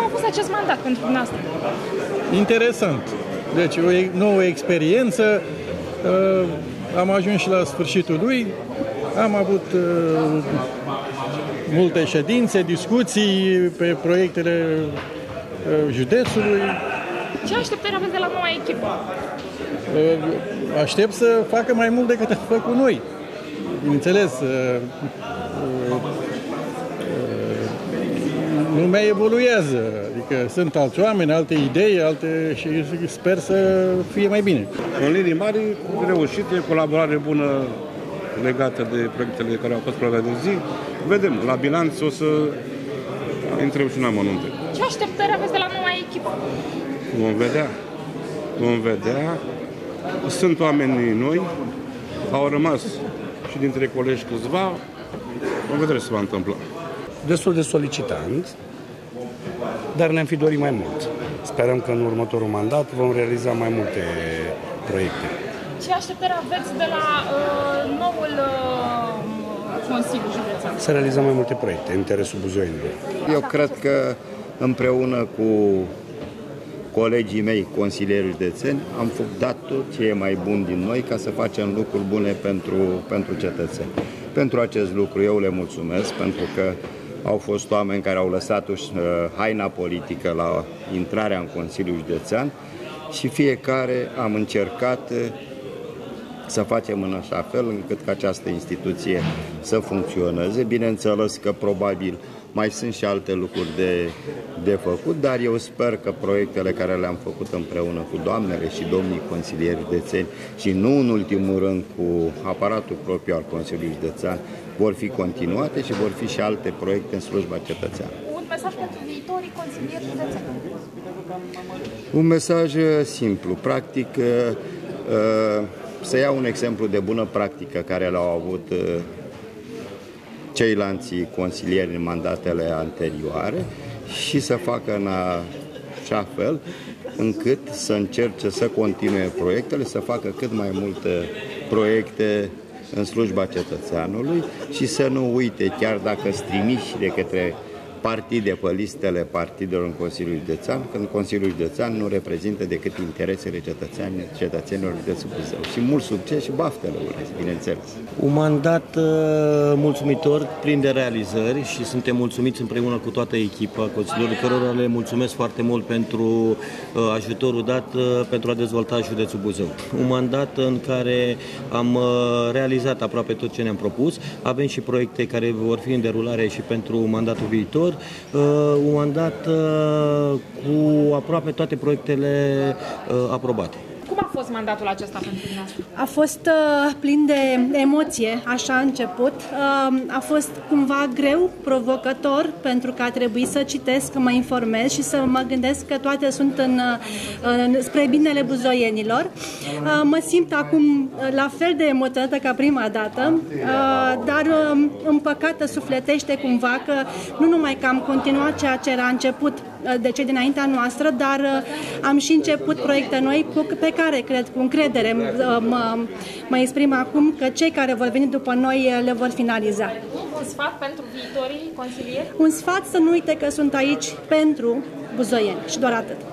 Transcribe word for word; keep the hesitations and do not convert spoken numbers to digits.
a fost acest mandat pentru dumneavoastră? Interesant. Deci o nouă experiență. Am ajuns și la sfârșitul lui. Am avut uh, multe ședințe, discuții pe proiectele uh, județului. Ce așteptări aveți de la noua echipă? Uh, aștept să facă mai mult decât a făcut noi. Bineînțeles, uh, uh, uh, lumea evoluează. Adică sunt alți oameni, alte idei, alte și sper să fie mai bine. În linii mari, reușite, colaborare bună legată de proiectele care au fost proiecte de zi. Vedem, la bilanț o să intrăm și în amănunte. Ce așteptări aveți de la noua echipă? Vom vedea. Vom vedea. Sunt oameni noi, au rămas și dintre colegi câțiva. Vom vedea ce se va întâmpla. Destul de solicitant, dar ne-am fi dorit mai mult. Sperăm că în următorul mandat vom realiza mai multe proiecte. Ce așteptări aveți de la uh, noul uh, Consiliu Județean? Să realizăm mai multe proiecte în interesul buzoienilor. Eu cred că împreună cu colegii mei, consilieri județeni, am dat tot ce e mai bun din noi ca să facem lucruri bune pentru, pentru cetățeni. Pentru acest lucru eu le mulțumesc, pentru că au fost oameni care au lăsat uh, haina politică la intrarea în Consiliul Județean și fiecare am încercat uh, să facem în așa fel încât ca această instituție să funcționeze. Bineînțeles că probabil mai sunt și alte lucruri de, de făcut, dar eu sper că proiectele care le-am făcut împreună cu doamnele și domnii consilieri județeni și nu în ultimul rând cu aparatul propriu al Consiliului Județean vor fi continuate și vor fi și alte proiecte în slujba cetățeană. Un mesaj pentru viitorii consilieri județeni? Un mesaj simplu, practic să iau un exemplu de bună practică care l-au avut ceilalți consilieri în mandatele anterioare și să facă în așa fel încât să încerce să continue proiectele, să facă cât mai multe proiecte în slujba cetățeanului și să nu uite, chiar dacă sunt trimiși de către partide pe listele partidelor în Consiliul Județean, când Consiliul Județean nu reprezintă decât interesele cetățenilor județului Buzău. Și mult succes și baftele urez, bineînțeles. Un mandat uh, mulțumitor, plin de realizări și suntem mulțumiți împreună cu toată echipa consilierilor, cărora le mulțumesc foarte mult pentru uh, ajutorul dat uh, pentru a dezvolta județul Buzău. Un mandat în care am uh, realizat aproape tot ce ne-am propus. Avem și proiecte care vor fi în derulare și pentru mandatul viitor. Uh, un mandat uh, cu aproape toate proiectele uh, aprobate. Cum a fost mandatul acesta pentru dumneavoastră? A fost uh, plin de emoție, așa a început. Uh, a fost cumva greu, provocător, pentru că a trebuit să citesc, să mă informez și să mă gândesc că toate sunt în, uh, spre binele buzoienilor. Uh, mă simt acum la fel de emoționată ca prima dată, uh, dar uh, împăcată sufletește cumva că nu numai că am continuat ceea ce era început de cei dinaintea noastră, dar am și început proiecte noi pe care, cred, cu încredere mă, mă exprim acum că cei care vor veni după noi le vor finaliza. Un sfat pentru viitorii consilieri? Un sfat să nu uite că sunt aici pentru buzoieni și doar atât.